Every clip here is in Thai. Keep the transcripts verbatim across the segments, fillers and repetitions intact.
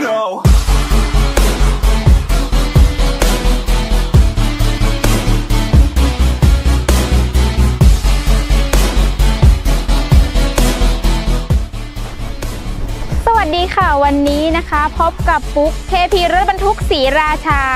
no. สวัสดีค่ะวันนี้นะคะพบกับปุ๊ก เค พี รถบรรทุกศรีราชา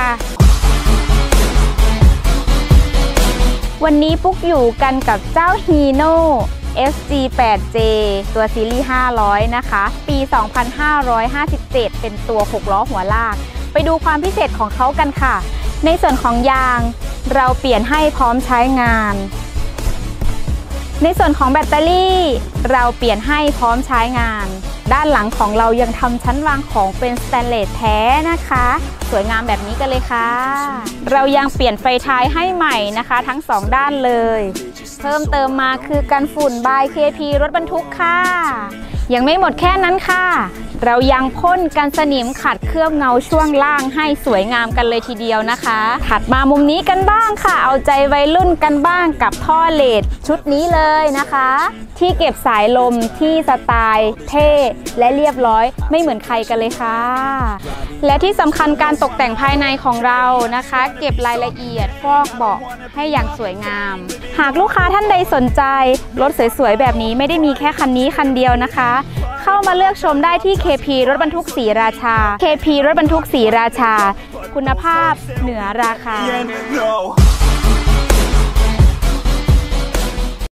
วันนี้ปุ๊กอยู่กันกับเจ้า Hino เอส จี แปด เจ ตัวซีรีส์ห้าร้อยนะคะปีสองพันห้าร้อยห้าสิบเจ็ดเป็นตัวหกล้อหัวลากไปดูความพิเศษของเขากันค่ะในส่วนของยางเราเปลี่ยนให้พร้อมใช้งานในส่วนของแบตเตอรี่เราเปลี่ยนให้พร้อมใช้งานด้านหลังของเรายังทำชั้นวางของเป็นสแตนเลสแท้นะคะสวยงามแบบนี้กันเลยค่ะเรายังเปลี่ยนไฟท้ายให้ใหม่นะคะทั้งสองด้านเลยเพิ่มเติมมาคือกันฝุ่นบาย เค พี รถบรรทุกค่ะยังไม่หมดแค่นั้นค่ะเรายังพ่นกันสนิมขัดเคลือบเงาช่วงล่างให้สวยงามกันเลยทีเดียวนะคะถัดมามุมนี้กันบ้างค่ะเอาใจวัยรุ่นกันบ้างกับท่อเลดชุดนี้เลยนะคะที่เก็บสายลมที่สไตล์เท่และเรียบร้อยไม่เหมือนใครกันเลยค่ะและที่สำคัญการตกแต่งภายในของเรานะคะเก็บรายละเอียดฟอกเบาะให้อย่างสวยงามหากลูกค้าท่านใดสนใจรถสวยๆแบบนี้ไม่ได้มีแค่คันนี้คันเดียวนะคะเข้ามาเลือกชมได้ที่ เค พี รถบรรทุกศรีราชา เค พี รถบรรทุกศรีราชาคุณภาพเหนือราคา